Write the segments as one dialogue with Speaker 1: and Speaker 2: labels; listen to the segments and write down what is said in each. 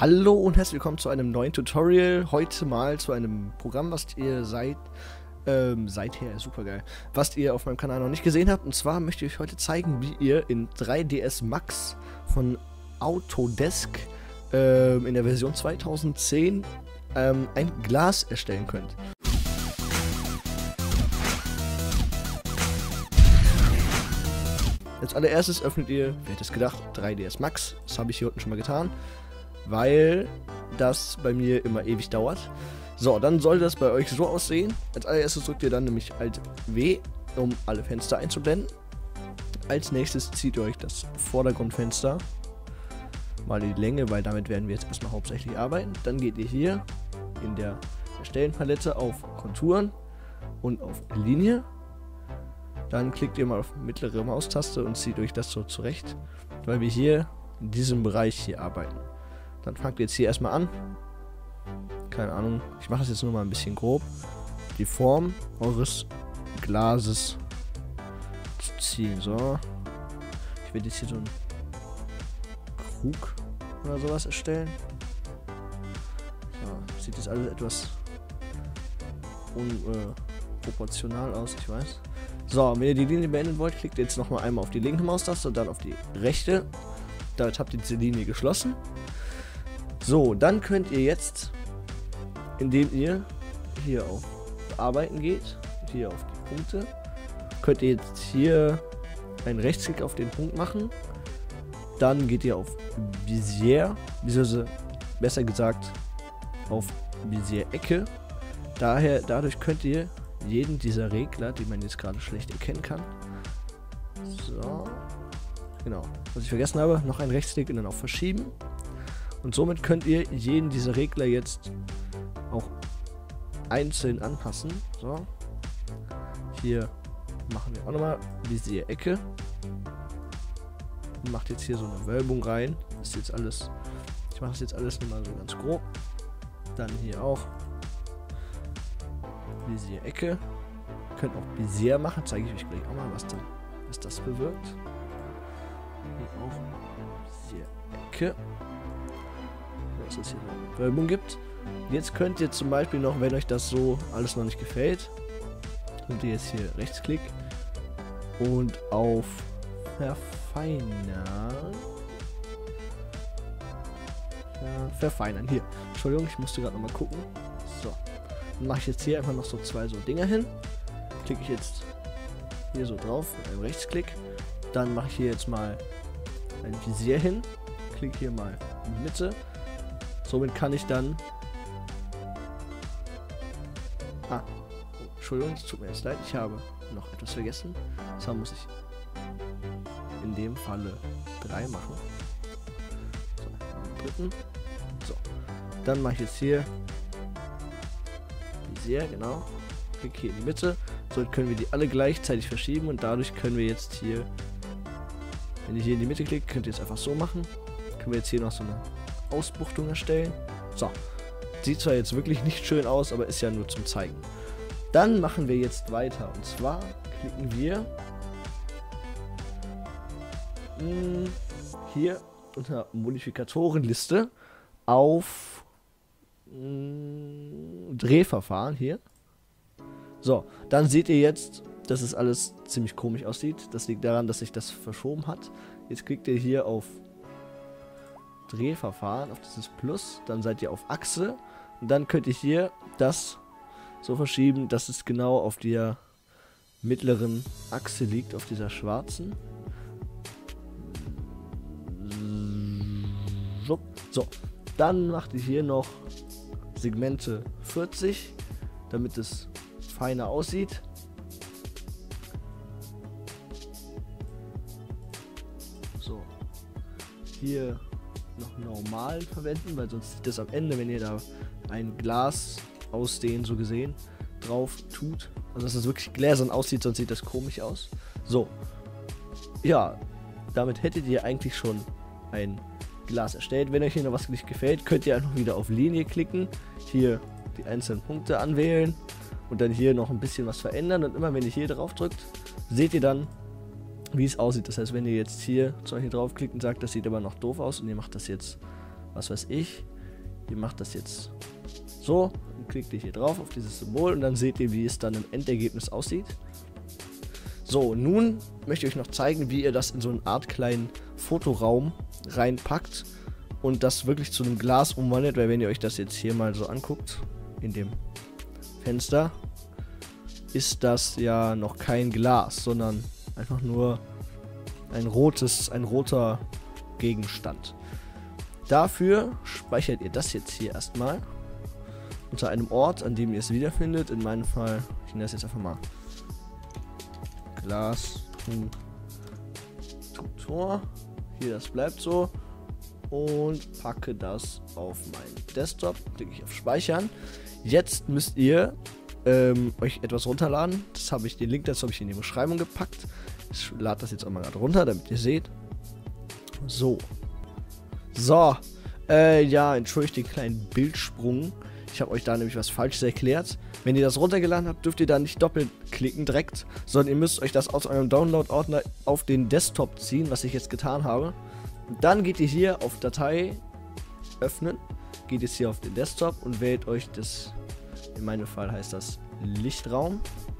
Speaker 1: Hallo und herzlich willkommen zu einem neuen Tutorial. Heute mal zu einem Programm, was ihr seither super geil, was ihr auf meinem Kanal noch nicht gesehen habt. Und zwar möchte ich euch heute zeigen, wie ihr in 3ds Max von Autodesk in der Version 2010 ein Glas erstellen könnt. Als allererstes öffnet ihr, wer hätte es gedacht, 3ds Max. Das habe ich hier unten schon mal getan, weil das bei mir immer ewig dauert. So, dann sollte das bei euch so aussehen. Als allererstes drückt ihr dann nämlich Alt W, um alle Fenster einzublenden. Als nächstes zieht ihr euch das Vordergrundfenster mal in die Länge, weil damit werden wir jetzt erstmal hauptsächlich arbeiten. Dann geht ihr hier in der Erstellen-Palette auf Konturen und auf Linie. Dann klickt ihr mal auf mittlere Maustaste und zieht euch das so zurecht, weil wir hier in diesem Bereich hier arbeiten. Dann fangt ihr jetzt hier erstmal an. Keine Ahnung, ich mache das jetzt nur mal ein bisschen grob. Die Form eures Glases zu ziehen. So. Ich werde jetzt hier so einen Krug oder sowas erstellen. So, sieht jetzt alles etwas unproportional aus, ich weiß. So, wenn ihr die Linie beenden wollt, klickt ihr jetzt nochmal einmal auf die linke Maustaste und dann auf die rechte. Damit habt ihr diese Linie geschlossen. So, dann könnt ihr jetzt, indem ihr hier auf Bearbeiten geht, hier auf die Punkte, könnt ihr jetzt hier einen Rechtsklick auf den Punkt machen. Dann geht ihr auf Bezier, beziehungsweise besser gesagt auf Bezier-Ecke. Dadurch könnt ihr jeden dieser Regler, die man jetzt gerade schlecht erkennen kann. So, genau. Was ich vergessen habe, noch einen Rechtsklick und dann auf Verschieben. Und somit könnt ihr jeden dieser Regler jetzt auch einzeln anpassen. So. Hier machen wir auch nochmal diese Ecke. Und macht jetzt hier so eine Wölbung rein. Das ist jetzt alles. Ich mache das jetzt alles nochmal so ganz grob. Dann hier auch. Visier Ecke. Ihr könnt auch Visier machen, zeige ich euch gleich auch mal, was das bewirkt. Hier auch Visier Ecke. Dass es hier eine Wölbung gibt. Jetzt könnt ihr zum Beispiel noch, wenn euch das so alles noch nicht gefällt, könnt ihr jetzt hier Rechtsklick und auf Verfeinern. Verfeinern. Hier. Entschuldigung, ich musste gerade noch mal gucken. So. Dann mache ich jetzt hier einfach noch so zwei so Dinger hin. Klicke ich jetzt hier so drauf mit einem Rechtsklick. Dann mache ich hier jetzt mal ein Visier hin. Klicke hier mal in die Mitte. Somit kann ich dann... Entschuldigung, es tut mir jetzt leid, ich habe noch etwas vergessen. Deshalb muss ich in dem Falle 3 machen. So, einen dritten. So, dann mache ich jetzt hier Visier, genau. Klicke hier in die Mitte. So können wir die alle gleichzeitig verschieben und dadurch können wir jetzt hier, wenn ihr hier in die Mitte klickt, könnt ihr es einfach so machen. Können wir jetzt hier noch so eine Ausbuchtung erstellen. So, sieht zwar jetzt wirklich nicht schön aus, aber ist ja nur zum Zeigen. Dann machen wir jetzt weiter und zwar klicken wir hier unter Modifikatorenliste auf Drehverfahren hier. So, dann seht ihr jetzt, dass es alles ziemlich komisch aussieht. Das liegt daran, dass sich das verschoben hat. Jetzt klickt ihr hier auf Drehverfahren, auf dieses Plus, dann seid ihr auf Achse und dann könnt ihr hier das so verschieben, dass es genau auf der mittleren Achse liegt, auf dieser schwarzen. So, dann macht ihr hier noch Segmente 40, damit es feiner aussieht. So, hier noch normal verwenden, weil sonst sieht das am Ende, wenn ihr da ein Glas ausstehen, so gesehen, drauf tut. Also dass es wirklich gläsern aussieht, sonst sieht das komisch aus. So. Ja, damit hättet ihr eigentlich schon ein Glas erstellt. Wenn euch hier noch was nicht gefällt, könnt ihr einfach wieder auf Linie klicken, hier die einzelnen Punkte anwählen und dann hier noch ein bisschen was verändern. Und immer wenn ihr hier drauf drückt, seht ihr dann, wie es aussieht. Das heißt, wenn ihr jetzt hier zum Beispiel draufklickt und sagt, das sieht aber noch doof aus und ihr macht das jetzt, was weiß ich, Ihr macht das jetzt so, dann klickt ihr hier drauf auf dieses Symbol und dann seht ihr, wie es dann im Endergebnis aussieht. So, nun möchte ich euch noch zeigen, wie ihr das in so eine Art kleinen Fotoraum reinpackt und das wirklich zu einem Glas umwandelt, weil wenn ihr euch das jetzt hier mal so anguckt, in dem Fenster, ist das ja noch kein Glas, sondern einfach nur ein roter Gegenstand. Dafür speichert ihr das jetzt hier erstmal unter einem Ort, an dem ihr es wiederfindet. In meinem Fall, ich nenne das jetzt einfach mal Glas.tutor. Hier, das bleibt so. Und packe das auf meinen Desktop. Klicke ich auf Speichern. Jetzt müsst ihr euch etwas runterladen. Den Link dazu habe ich in die Beschreibung gepackt. Ich lade das jetzt auch mal gerade runter, damit ihr seht. So. Ja, entschuldigt den kleinen Bildsprung. Ich habe euch da nämlich was Falsches erklärt. Wenn ihr das runtergeladen habt, dürft ihr da nicht doppelt klicken direkt, sondern ihr müsst euch das aus eurem Download-Ordner auf den Desktop ziehen, was ich jetzt getan habe. Und dann geht ihr hier auf Datei öffnen, geht jetzt hier auf den Desktop und wählt euch das, in meinem Fall heißt das Lichtraum.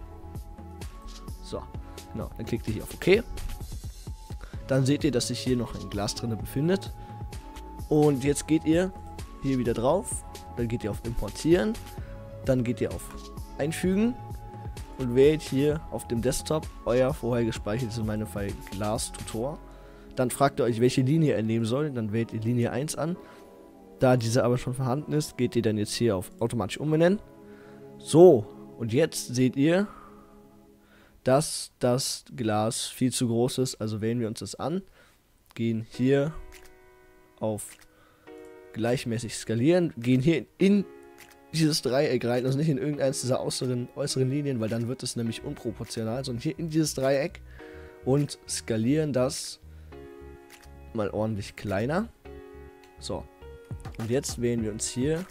Speaker 1: So, genau, dann klickt ihr hier auf OK. Dann seht ihr, dass sich hier noch ein Glas drin befindet. Und jetzt geht ihr hier wieder drauf, dann geht ihr auf Importieren, dann geht ihr auf Einfügen und wählt hier auf dem Desktop euer vorher gespeichertes, in meinem Fall Glas-Tutor. Dann fragt ihr euch, welche Linie er nehmen soll, dann wählt ihr Linie 1 an. Da diese aber schon vorhanden ist, geht ihr dann jetzt hier auf automatisch umbenennen. So, und jetzt seht ihr, dass das Glas viel zu groß ist, also wählen wir uns das an, gehen hier auf gleichmäßig skalieren, gehen hier in dieses Dreieck rein, also nicht in irgendeines dieser äußeren Linien, weil dann wird es nämlich unproportional, sondern hier in dieses Dreieck und skalieren das mal ordentlich kleiner. So, und jetzt wählen wir uns hier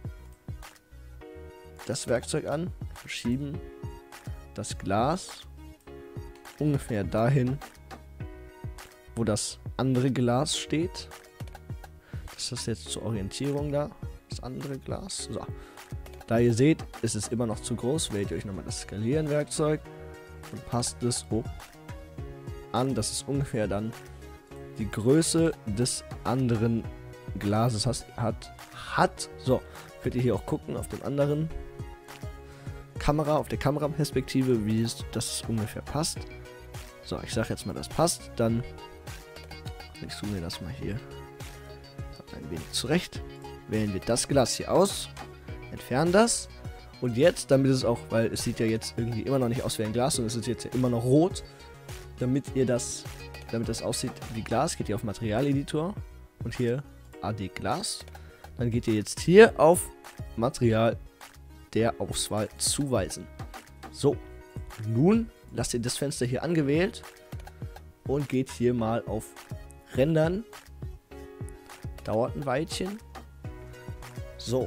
Speaker 1: das Werkzeug an, verschieben das Glas ungefähr dahin, wo das andere Glas steht. Das ist jetzt zur Orientierung da, das andere Glas. So. Da ihr seht, ist es immer noch zu groß, wählt ihr euch nochmal das Skalieren-Werkzeug und passt es so an, dass es ungefähr dann die Größe des anderen Glases hat. So, könnt ihr hier auch gucken auf dem anderen auf der Kameraperspektive, wie das ungefähr passt. So, ich sage jetzt mal, das passt. Dann ich zoome mir das mal hier ein wenig zurecht. Wählen wir das Glas hier aus, entfernen das. Und jetzt, damit es auch, weil es sieht ja jetzt irgendwie immer noch nicht aus wie ein Glas und es ist jetzt ja immer noch rot, damit das aussieht wie Glas, geht ihr auf Materialeditor und hier AD Glas. Dann geht ihr jetzt hier auf Material der Auswahl zuweisen. So, nun lasst ihr das Fenster hier angewählt und geht hier mal auf Rendern. Dauert ein Weilchen. So.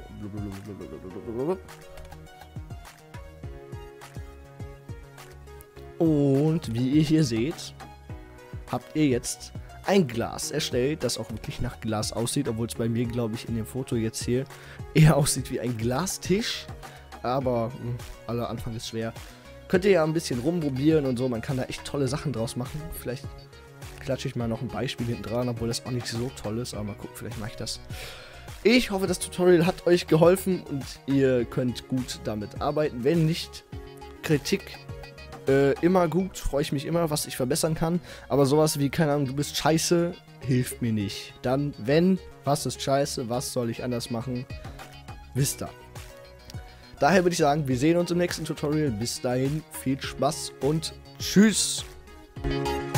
Speaker 1: Und wie ihr hier seht, habt ihr jetzt ein Glas erstellt, das auch wirklich nach Glas aussieht, obwohl es bei mir, glaube ich, in dem Foto jetzt hier eher aussieht wie ein Glastisch. Aber aller Anfang ist schwer. Könnt ihr ja ein bisschen rumprobieren und so, man kann da echt tolle Sachen draus machen. Vielleicht klatsche ich mal noch ein Beispiel hinten dran, obwohl das auch nicht so toll ist, aber mal gucken, vielleicht mache ich das. Ich hoffe, das Tutorial hat euch geholfen und ihr könnt gut damit arbeiten. Wenn nicht, Kritik immer gut, freue ich mich immer, was ich verbessern kann. Aber sowas wie, keine Ahnung, du bist scheiße, hilft mir nicht. Dann, was ist scheiße, was soll ich anders machen, wisst ihr. Daher würde ich sagen, wir sehen uns im nächsten Tutorial. Bis dahin, viel Spaß und tschüss.